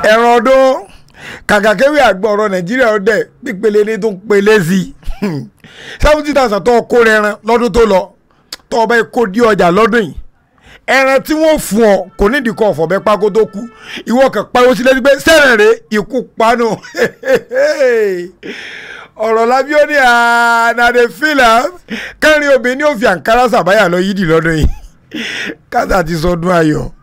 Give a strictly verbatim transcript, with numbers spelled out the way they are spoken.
ẹran ọdún kàkàkéwì àgbọ̀ ọ̀rọ̀ Nàìjíríà ọdẹ pípele ní tó ń pele sí seventy thousand tó kó rẹran lọ́dún tó lọ tó ọba kó di ọjà lọ́dún yìí ẹran tí wọ́n fún ọ kò ní ìdíkọ̀ ọ̀fọ̀ bẹ́ẹ̀ pákó tó kú ìwọ kan pariwo sílẹ̀ pé sẹ́rẹ̀ rẹ̀ ikú panu ọ̀rọ̀ lábí ó ní ànàdé fílà kẹrin obìnrin ní òfin àǹkárá sàbáyà lọ yídì lọ́dún yìí kásà ti sọdún ayọ̀